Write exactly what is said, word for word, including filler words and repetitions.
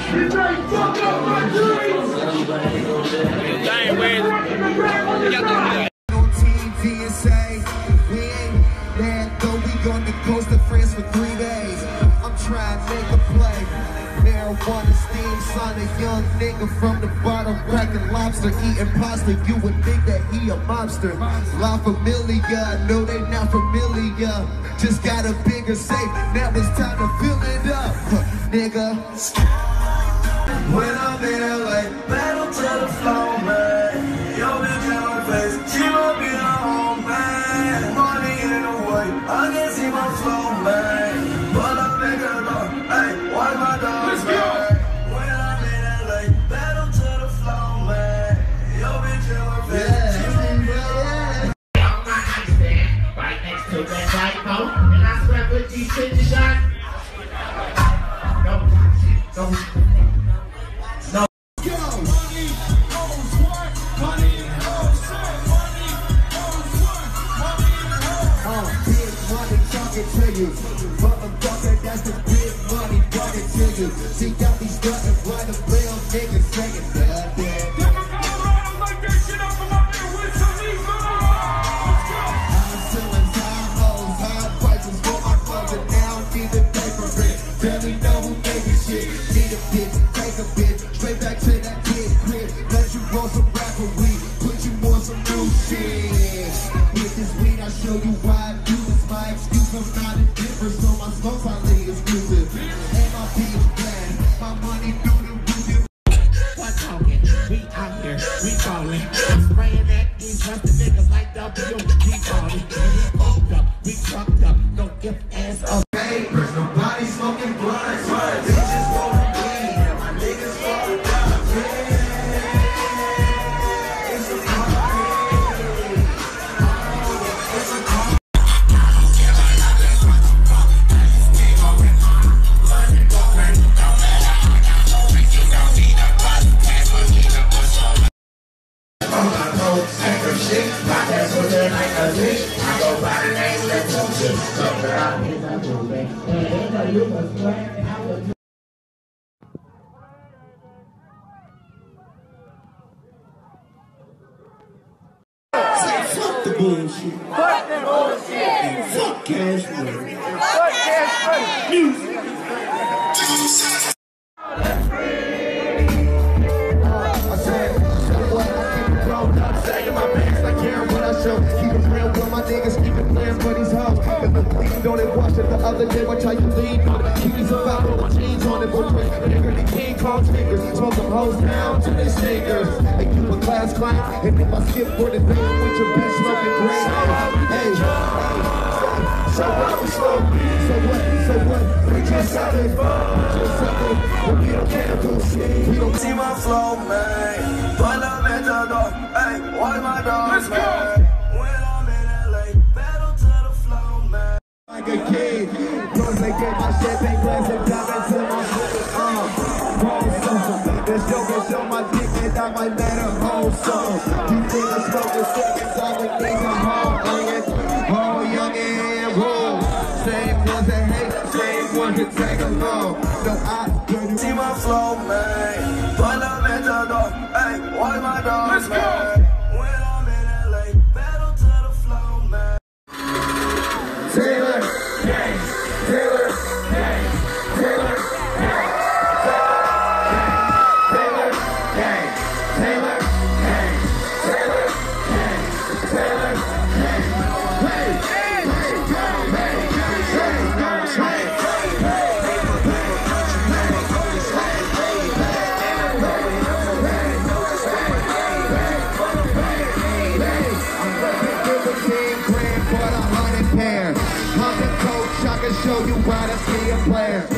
Dang, man. You got that. On T V and say, we ain't mad though, we on the coast of France for three days. I'm trying to make a play. Marijuana steam, son, a young nigga from the bottom, cracking lobster, eating pasta. You would think that he a mobster. La Familia, no they not familiar. Just got a bigger safe, now it's time to fill it up, nigga. When I'm in L A, battle to the floor, man. Yo, bitch in my face, she won't be the home, man. Money in the way, I can see my flow, man. But I make her know, hey, why my dog? Let's go. When I'm in L A, battle to the floor, man. Yo, bitch in my face, yeah. She won't be the home. On my nightstand, right next to that typo, and I swear with these fifty shots. No, no. You. Motherfucker, that's the big money talking to you. She got me starting right the real niggas saying that, that. I'm selling high hoes, high prices for my clothes, and now I need the paper rent. Tell me know who making shit. Need a bitch, take a bitch, straight back to that kid crib. Let you roll some rapper weed, put you on some new shit. With this weed, I'll show you why I do this. My excuse, I'm not a different, so my smoke's highly exclusive. And my beach plan, my money through the roof. What talking? We out here, we falling. I'm spraying at these rusty niggas like W. We falling. We fucked up, we fucked up. No if ass or papers, nobody smoking blunts. Bitches won't weed, and my niggas fucked up. Yeah, it's a party. It's a party. Fuck the bullshit. Fuck the bullshit. And fuck cash money. Fuck cash money. Music. I said, so what? I keep it grown up, sagging my pants like Karen when I show. Keep it real with my niggas, keep it playing for these hoes. If the lead on it, watched it the other day, watch how you lean on it. Keep these about with my jeans on it, boy. Nigga, the king calls fingers. Smoke them hoes down to their singers. They keep a class climb, and if I skip for the day, with your bitch smoking green. Hey, so what we smoke? So what? So what? We just having fun. Just having fun. We don't care who see. We don't see my flow, man. But I'm at the door. Hey, why my dog? Let's go. When I'm in L A, battle to the flow, man. Like a kid, cause they get my champagne glass and diamonds in my hood. Uh, roll something. Let's show, let's show my dick and I might let her hold some. You think I'm smoking seconds, all the things I'm home. Oh, young and roll. Same ones that hate, same ones that take along. So I can see my flow, man. But I'm at the door. Hey, why my dog? Let's go. When I'm in L A, battle to the flow, man. Taylor, gang, Taylor, gang, Taylor, gang, Taylor, gang, Taylor, gang, Taylor, gang, Taylor, gang. Hey, hey, hey, go, hey, hey, go, hey, show you why that's me a player.